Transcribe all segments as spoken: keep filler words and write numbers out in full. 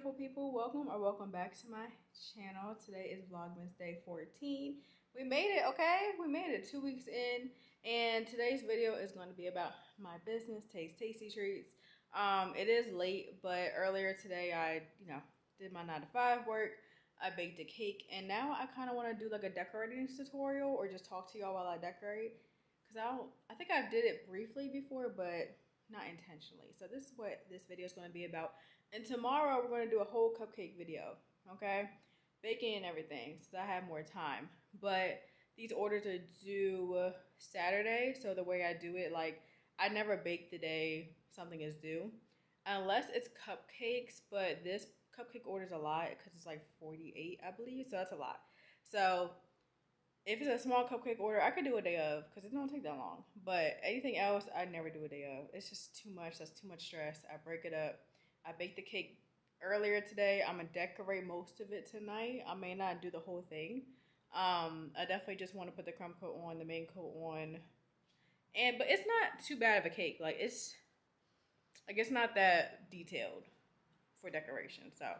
beautiful people. Welcome or welcome back to my channel. Today is Vlogmas day fourteen. We made it, okay? We made it two weeks in, and today's video is going to be about my business, Taste Tasty Treats. Um, it is late, but earlier today I, you know, did my nine to five work. I baked a cake, and now I kind of want to do like a decorating tutorial or just talk to y'all while I decorate. Cause I don't, I think I did it briefly before, but not intentionally. So this is what this video is going to be about. And tomorrow we're going to do a whole cupcake video, okay? Baking and everything, so I have more time. But these orders are due Saturday, so the way I do it, like, I never bake the day something is due. Unless it's cupcakes, but this cupcake order's a lot because it's like forty-eight, I believe, so that's a lot. So if it's a small cupcake order, I could do a day of because it don't take that long. But anything else, I never do a day of. It's just too much. That's too much stress. I break it up. I baked the cake earlier today. I'm going to decorate most of it tonight. I may not do the whole thing. Um, I definitely just want to put the crumb coat on, the main coat on. And But it's not too bad of a cake. Like, it's, like, it's not that detailed for decoration. So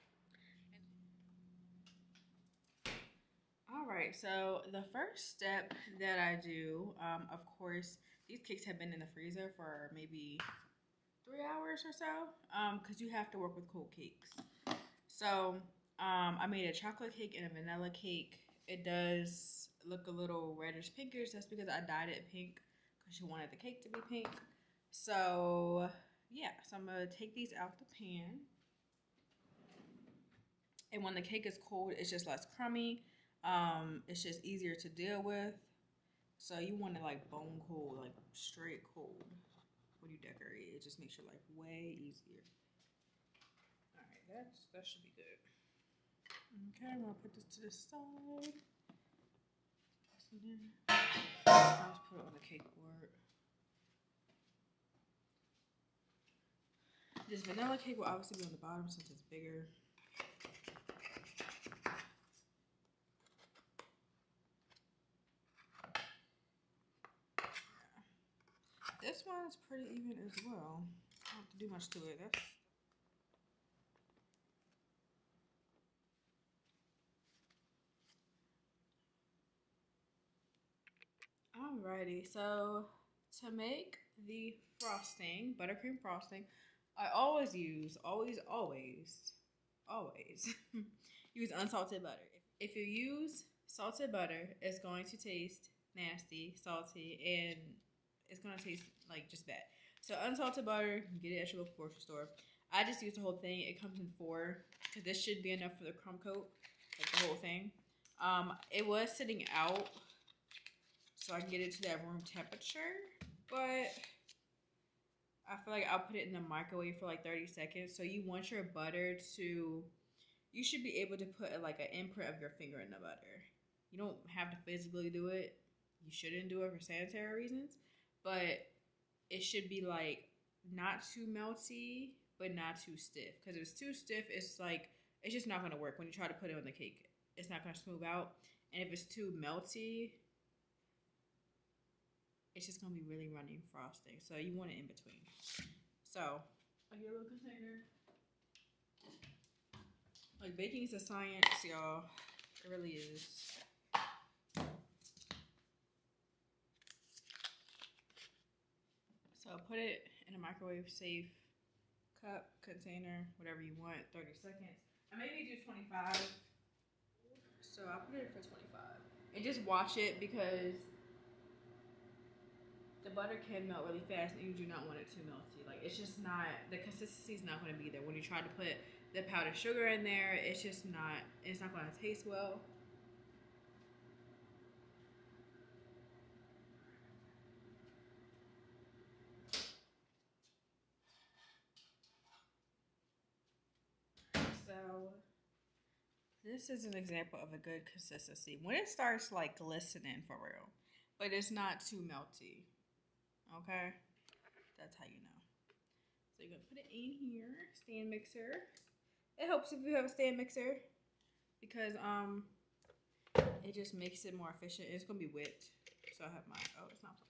all right, so the first step that I do, um, of course, these cakes have been in the freezer for maybe three hours or so, um, because you have to work with cold cakes. So um, I made a chocolate cake and a vanilla cake. It does look a little reddish pinkish. That's because I dyed it pink because she wanted the cake to be pink. So yeah, so I'm gonna take these out the pan. And when the cake is cold, it's just less crummy. Um, it's just easier to deal with. So you want it like bone cold, like straight cold when you decorate. It just makes your life way easier. All right, that's that should be good. Okay, I'm gonna put this to the side. I'll just put it on the cake board. This vanilla cake will obviously be on the bottom since it's bigger. This one's pretty even as well. I don't have to do much to it. That's alrighty. So to make the frosting, buttercream frosting, I always use, always, always, always use unsalted butter. If you use salted butter, it's going to taste nasty, salty, and it's gonna taste like just bad. So unsalted butter, get it at your local grocery store. I just use the whole thing. It comes in four, because this should be enough for the crumb coat, like the whole thing. Um, it was sitting out, so I can get it to that room temperature, but I feel like I'll put it in the microwave for like thirty seconds. So you want your butter to, you should be able to put like an imprint of your finger in the butter. You don't have to physically do it. You shouldn't do it for sanitary reasons, but it should be like not too melty, but not too stiff. Because if it's too stiff, it's like, it's just not gonna work when you try to put it on the cake. It's not gonna smooth out. And if it's too melty, it's just gonna be really runny frosting. So you want it in between. So a yellow container. Like, baking is a science, y'all. It really is. So put it in a microwave safe cup, container, whatever you want, thirty seconds. I maybe do twenty-five. So I'll put it for twenty-five. And just watch it because the butter can melt really fast and you do not want it too melty. Like, it's just not, the consistency is not going to be there. When you try to put the powdered sugar in there, it's just not, it's not going to taste well. So this is an example of a good consistency. When it starts like glistening for real, but it's not too melty. Okay, that's how you know. So you're gonna put it in here, stand mixer. It helps if you have a stand mixer because um, it just makes it more efficient. It's gonna be whipped, so I have my. Oh, it's not plugged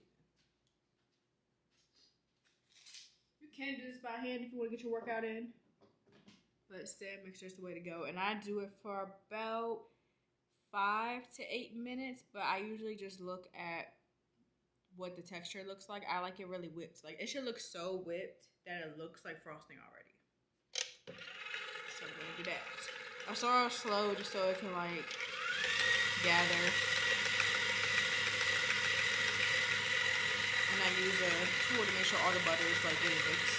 in. You can do this by hand if you want to get your workout in. But stand mixer is the way to go. And I do it for about five to eight minutes, but I usually just look at what the texture looks like. I like it really whipped. Like, it should look so whipped that it looks like frosting already. So I'm gonna do that. I start off slow just so it can like gather. And I use a tool to make sure all the butter is like really mixed.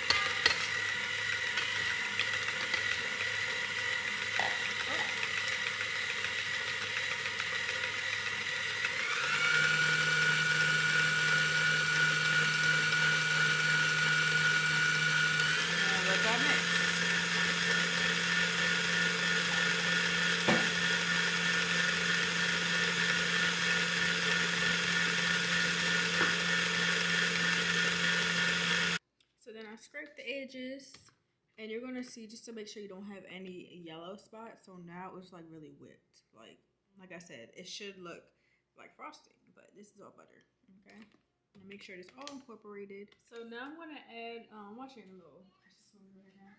Scrape the edges, and you're gonna see just to make sure you don't have any yellow spots. So now it's like really whipped. Like like I said, it should look like frosting, but this is all butter. Okay, and make sure it's all incorporated. So now I'm gonna add. Um, I'm watching a little precious spoon right now.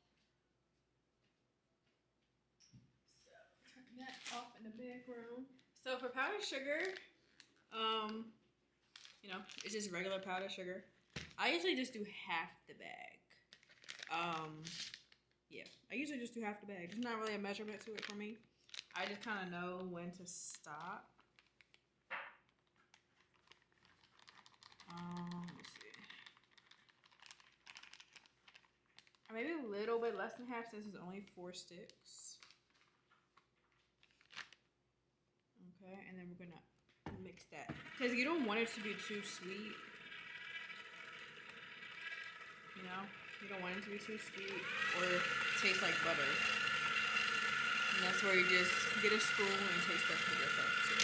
So turn that off in the background. So for powdered sugar, um, you know, it's just regular powdered sugar. I usually just do half the bag. Um, yeah, I usually just do half the bag. There's not really a measurement to it for me. I just kind of know when to stop. Um, let's see. Maybe a little bit less than half since it's only four sticks. Okay, and then we're gonna mix that. Because you don't want it to be too sweet. You know, you don't want it to be too sweet or taste like butter. And that's where you just get a spoon and taste test for yourself too.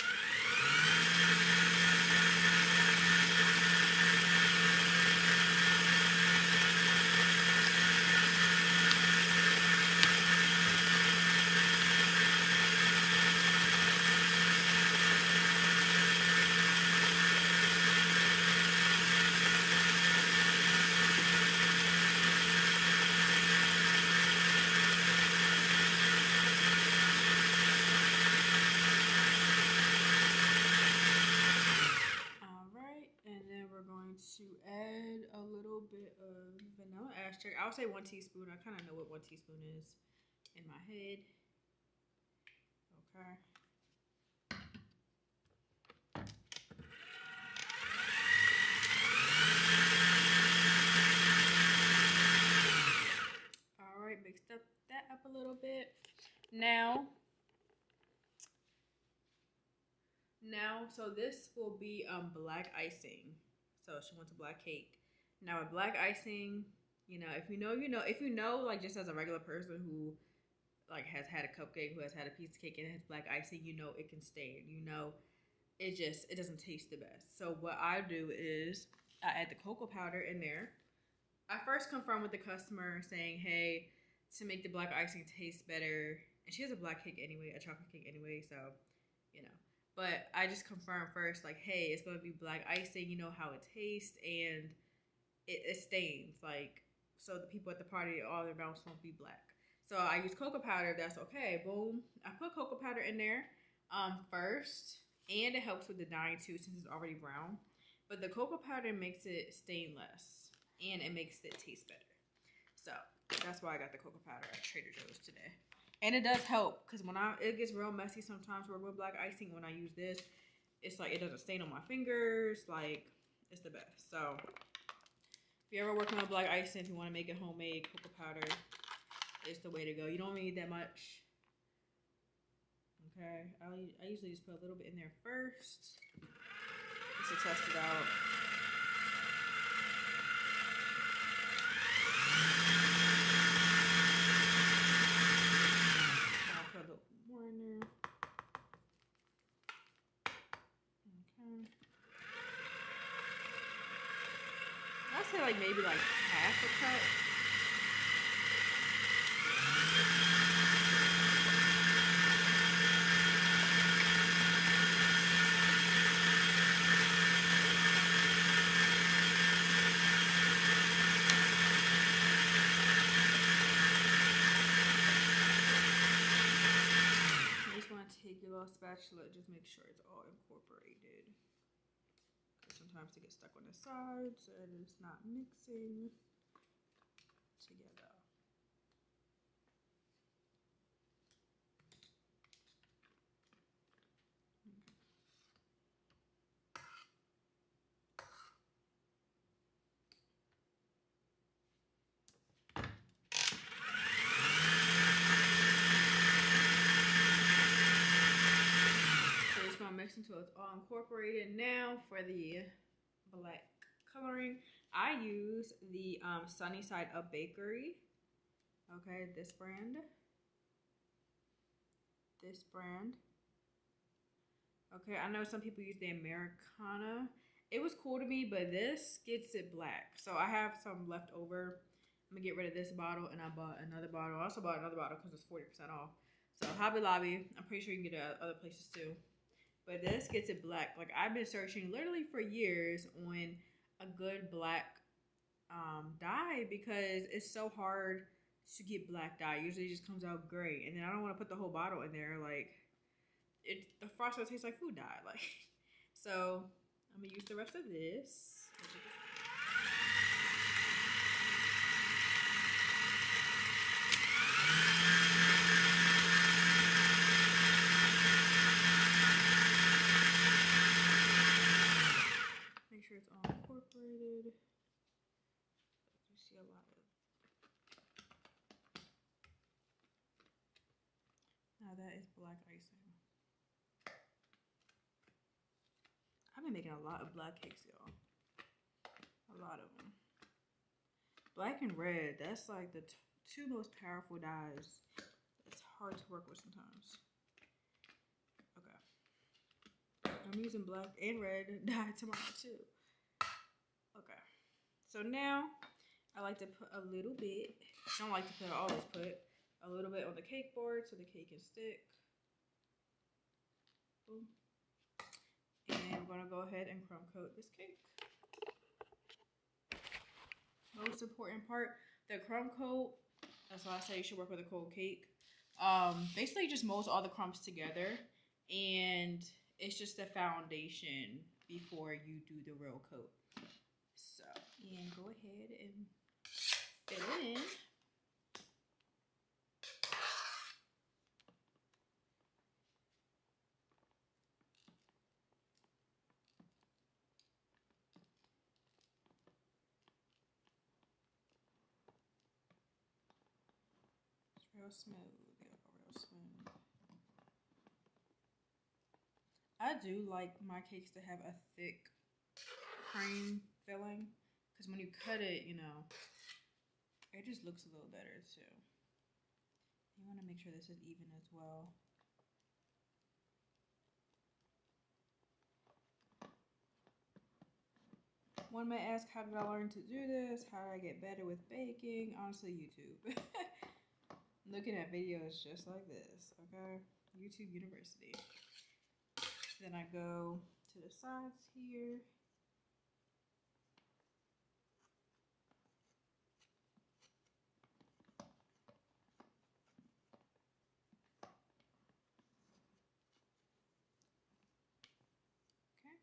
To add a little bit of vanilla extract. I would say one teaspoon. I kind of know what one teaspoon is in my head. Okay. All right, mixed up that up a little bit. Now, now, so this will be um black icing. So she wants a black cake. Now with black icing, you know, if you know, you know. If you know, like just as a regular person who like has had a cupcake, who has had a piece of cake and it has black icing, you know it can stain. You know, it just, it doesn't taste the best. So what I do is I add the cocoa powder in there. I first confirm with the customer saying, hey, to make the black icing taste better. And she has a black cake anyway, a chocolate cake anyway, so, you know. But I just confirm first, like, hey, it's going to be black icing. You know how it tastes, and it, it stains. Like, so the people at the party, all their mouths won't be black. So I use cocoa powder, if that's okay. Boom. I put cocoa powder in there um, first, and it helps with the dyeing too since it's already brown. But the cocoa powder makes it stain less, and it makes it taste better. So that's why I got the cocoa powder at Trader Joe's today. And it does help, because when I, it gets real messy sometimes with black icing. When I use this, it's like, it doesn't stain on my fingers. Like, it's the best. So, if you're ever working on black icing, if you want to make it homemade, cocoa powder is the way to go. You don't need that much. Okay, I, I usually just put a little bit in there first, just to test it out. I'd say like maybe like half a cup. take your little spatula, just make sure it's all incorporated. Sometimes they get stuck on the sides and it's not mixing together. Mix until it's all incorporated. Now for the black coloring, I use the um, Sunny Side Up Bakery. Okay, this brand. This brand. Okay, I know some people use the Americana. It was cool to me, but this gets it black. So I have some left over. I'm gonna get rid of this bottle, and I bought another bottle. I also bought another bottle because it's forty percent off. So Hobby Lobby, I'm pretty sure you can get it at other places too. But this gets it black. Like, I've been searching literally for years on a good black um, dye because it's so hard to get black dye. Usually it just comes out gray. And then I don't want to put the whole bottle in there. Like, it, the frosting tastes like food dye. Like, so I'm going to use the rest of this. It's all incorporated. You see a lot of. Now that is black icing. I've been making a lot of black cakes, y'all. A lot of them. Black and red, that's like the t two most powerful dyes. It's hard to work with sometimes. Okay. I'm using black and red dye tomorrow too. Okay, so now I like to put a little bit, I don't like to put, I always put a little bit on the cake board so the cake can stick. Boom. And I'm gonna go ahead and crumb coat this cake. Most important part, the crumb coat, that's why I say you should work with a cold cake. Um, basically just molds all the crumbs together, and it's just the foundation before you do the real coat. So, and go ahead and fill it in. It's real smooth, yeah, real smooth. I do like my cakes to have a thick cream filling, because when you cut it, you know, it just looks a little better too. You want to make sure this is even as well. One may ask, how did I learn to do this? How did I get better with baking? Honestly, YouTube. Looking at videos just like this, okay? YouTube University. Then I go to the sides here. Okay.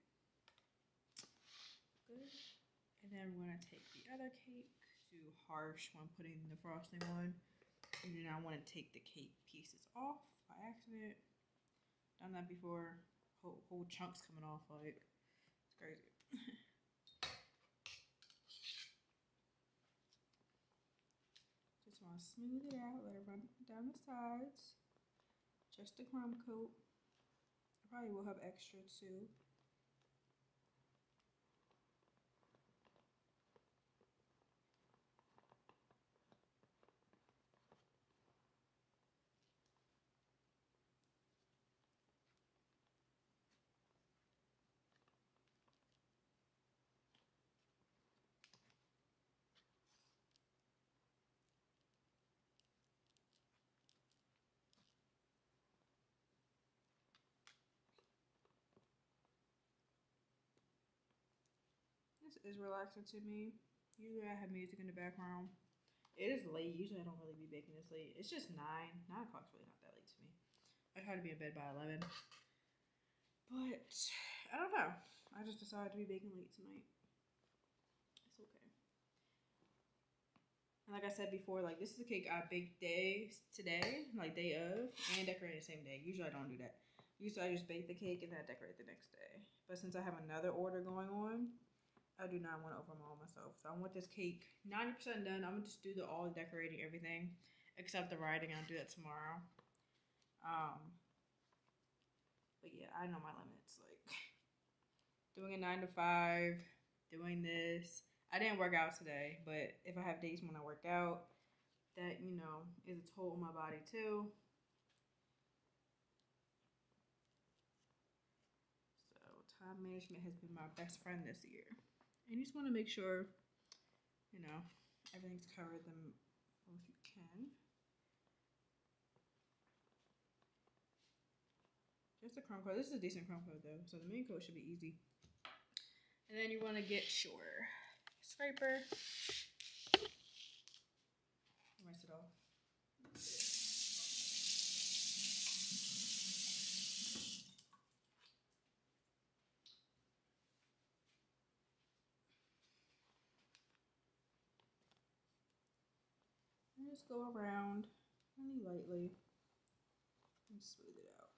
Good. And then we're gonna take the other cake, do harsh when putting the frosting on. And then I want to take the cake pieces off by accident. Done that before. Whole, whole chunks coming off, like, it's crazy. Just want to smooth it out, let it run down the sides. Just the crumb coat. I probably will have extra too. This is relaxing to me. Usually I have music in the background. It is late. Usually I don't really be baking this late. It's just nine. Nine o'clock's really not that late to me. I try to be in bed by eleven. But I don't know. I just decided to be baking late tonight. It's okay. And like I said before, like this is a cake I bake days today, like day of, and decorate the same day. Usually I don't do that. Usually I just bake the cake and then I decorate the next day. But since I have another order going on, I do not want to overwhelm myself. So I want this cake ninety percent done. I'm gonna just do the all the decorating, everything, except the writing. I'll do that tomorrow. Um, but yeah, I know my limits. Like doing a nine to five, doing this. I didn't work out today, but if I have days when I work out, that, you know, is a toll on my body too. So time management has been my best friend this year. And you just want to make sure, you know, everything's covered the most you can. Just a crumb coat. This is a decent crumb coat though, so the main coat should be easy. And then you want to get your scraper. Rinse it off. And just go around really lightly and smooth it out.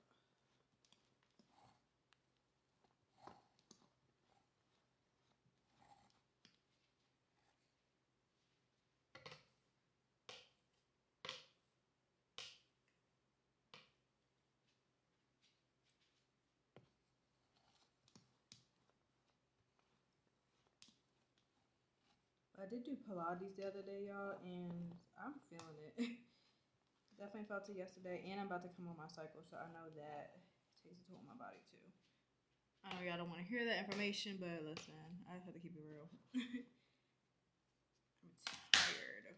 I did do Pilates the other day, y'all, and I'm feeling it. Definitely felt it yesterday, and I'm about to come on my cycle, so I know that takes a toll on my body too. I know y'all don't want to hear that information, but listen, I just have to keep it real. I'm tired.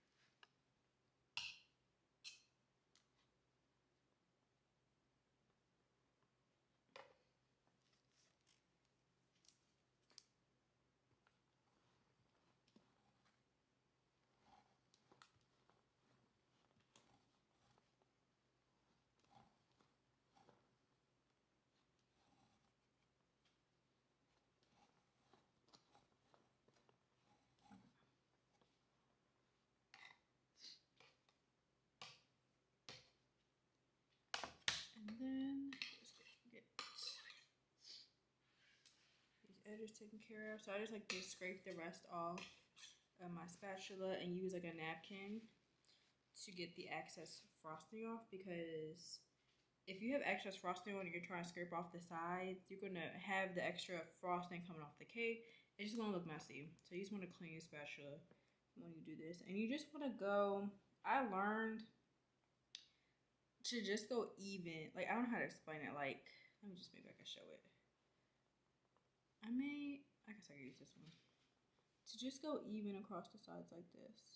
And then just get these edges taken care of. So I just like to scrape the rest off of my spatula and use like a napkin to get the excess frosting off, because if you have excess frosting on and you're trying to scrape off the sides, you're gonna have the extra frosting coming off the cake. It's just gonna look messy. So you just wanna clean your spatula when you do this. And you just wanna go, I learned to just go even. Like, I don't know how to explain it. Like, let me just, maybe I can show it. I may, I guess I can use this one. To just go even across the sides like this.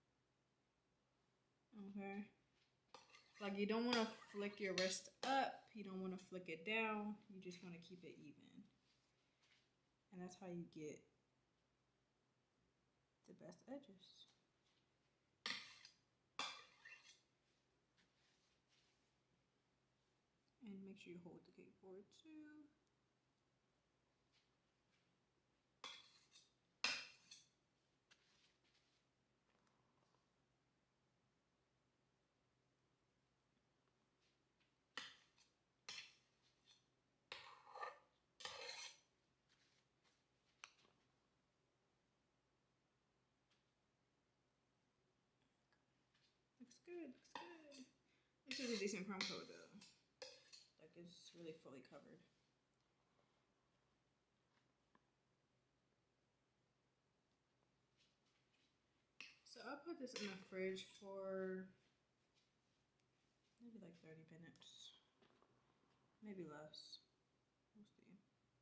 Okay. Like, you don't want to flick your wrist up. You don't want to flick it down. You just want to keep it even. And that's how you get the best edges. And make sure you hold the cake forward too. Looks good, looks good. This is a decent crumb coat though. Like, it's really fully covered. So I'll put this in the fridge for maybe like thirty minutes. Maybe less. We'll see.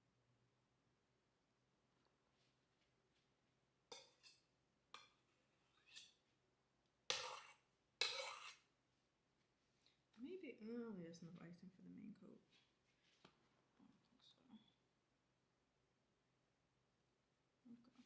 Maybe, oh, there's enough icing for the main coat. I don't think so. Okay.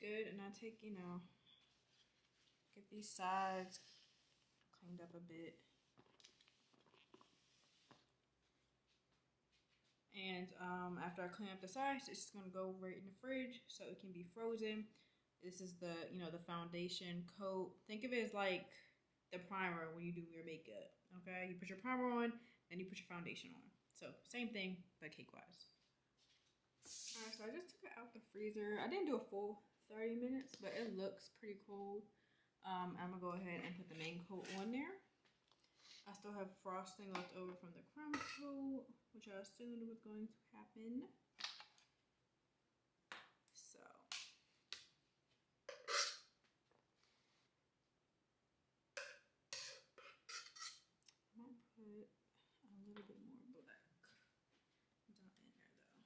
good. And I take, you know, get these sides cleaned up a bit. And um, after I clean up the sides, it's just gonna go right in the fridge so it can be frozen. This is the, you know, the foundation coat. Think of it as like the primer when you do your makeup, okay? You put your primer on, then you put your foundation on. So same thing, but cake-wise. All right, so I just took it out the freezer. I didn't do a full thirty minutes, but it looks pretty cool. Um, I'm gonna go ahead and put the main coat on there. I still have frosting left over from the crumb coat, which I assumed was going to happen. So. I might put a little bit more black down in there though.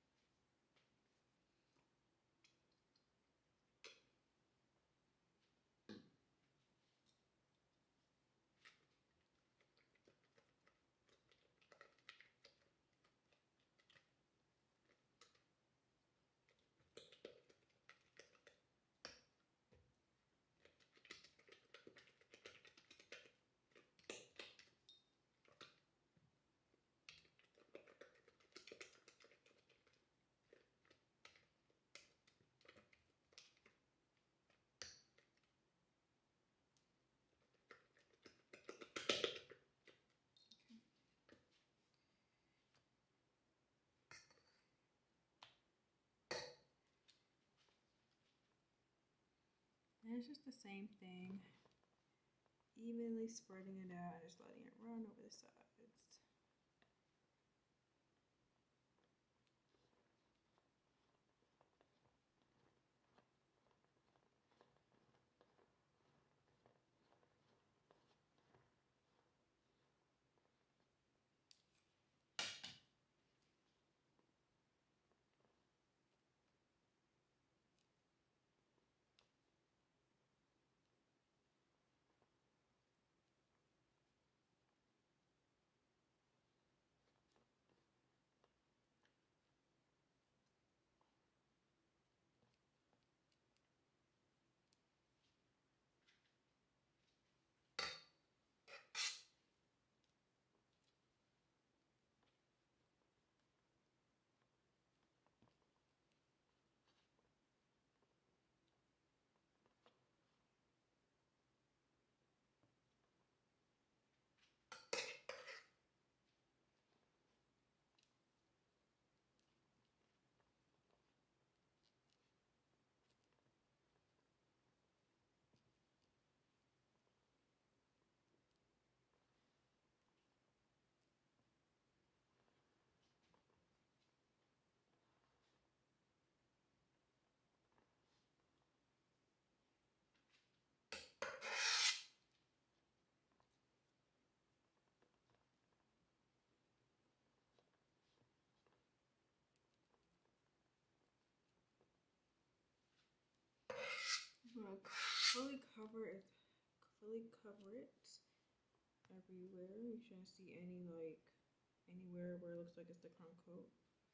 And it's just the same thing. Evenly spreading it out and just letting it run over the sides. I'm gonna fully cover it, fully cover it everywhere. You shouldn't see any like anywhere where it looks like it's the crumb coat.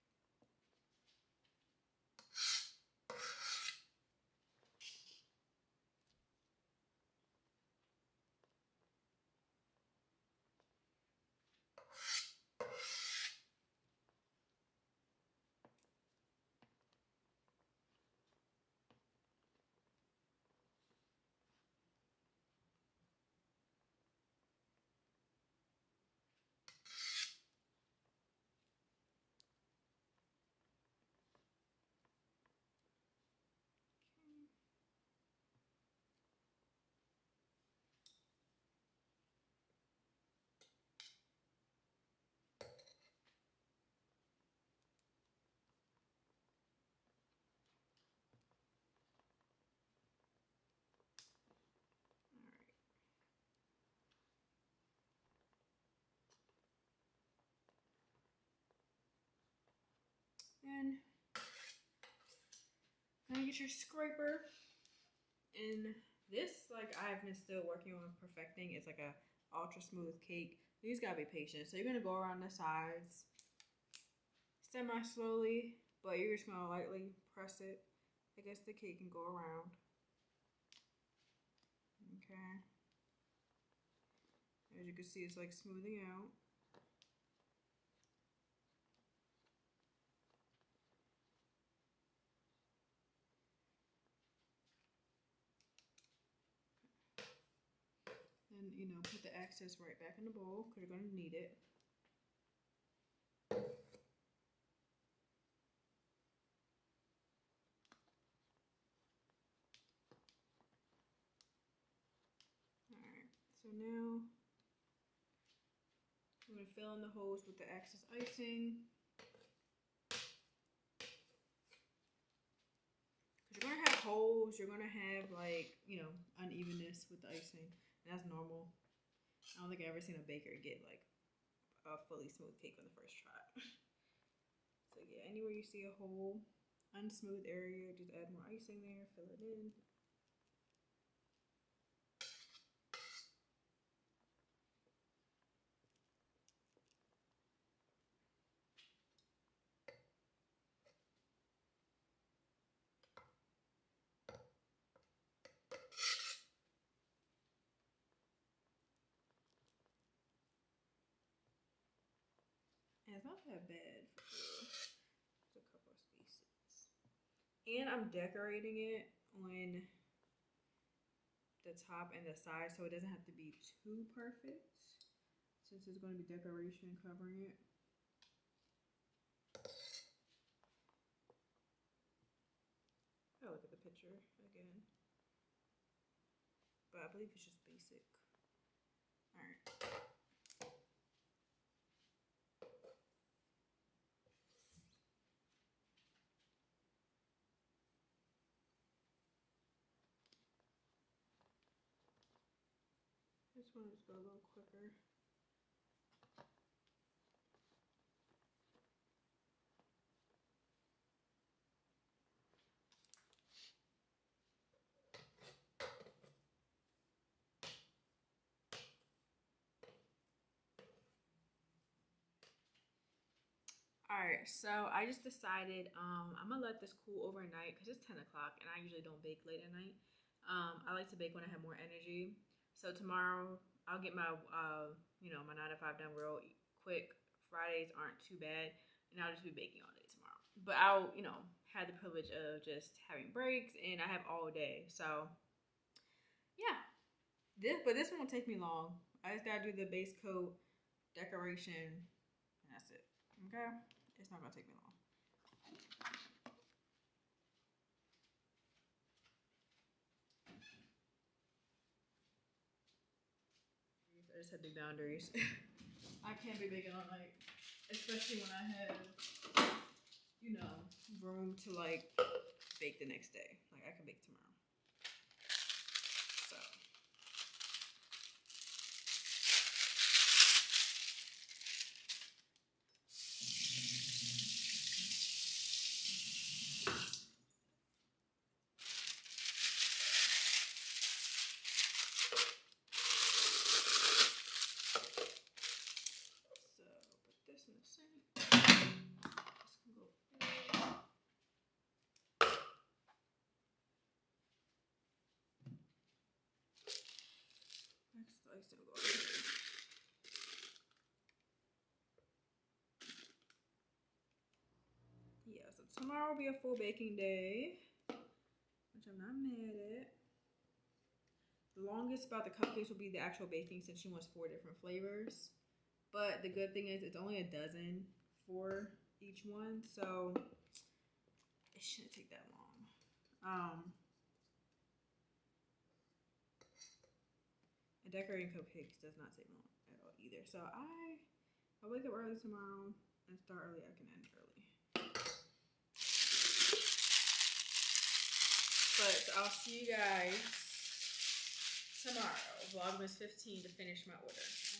And gonna get your scraper. And this, like, I've been still working on perfecting. It's like a ultra smooth cake. You just gotta be patient. So you're gonna go around the sides semi slowly, but you're just gonna lightly press it I guess the cake can go around. Okay. As you can see, it's like smoothing out. And, you know, put the excess right back in the bowl because you're going to need it. Alright, so now I'm going to fill in the holes with the excess icing. Because you're going to have holes, you're going to have, like, you know, unevenness with the icing. And that's normal. I don't think I've ever seen a baker get, like, a fully smooth cake on the first try. So, yeah, anywhere you see a hole, unsmooth area, just add more icing there, fill it in. And it's not that bad for real. There's a couple of spaces. And I'm decorating it on the top and the side so it doesn't have to be too perfect. Since there's going to be decoration covering it. Oh, look at the picture again. But I believe it's just basic. Alright. This one is go a little quicker. Alright, so I just decided um, I'm gonna let this cool overnight because it's ten o'clock and I usually don't bake late at night. Um, I like to bake when I have more energy. So tomorrow I'll get my, uh, you know, my nine to five done real quick. Fridays aren't too bad, and I'll just be baking all day tomorrow. But I'll, you know, have the privilege of just having breaks, and I have all day. So yeah, this but this won't take me long. I just gotta do the base coat, decoration, and that's it. Okay, it's not gonna take me long. I just have big boundaries. I can't be baking all night, especially when I have, you know, room to like bake the next day. Like I can bake tomorrow. So. So put this in the sink. This can go in. Next icing will go in. Yeah, so tomorrow will be a full baking day, which I'm not mad at. The longest about the cupcakes will be the actual baking since she wants four different flavors. But the good thing is it's only a dozen for each one, so it shouldn't take that long. Um, and decorating cupcakes does not take long at all either. So I, I'll wake up early tomorrow and start early. I can end early. But I'll see you guys tomorrow, Vlogmas fifteen, to finish my order.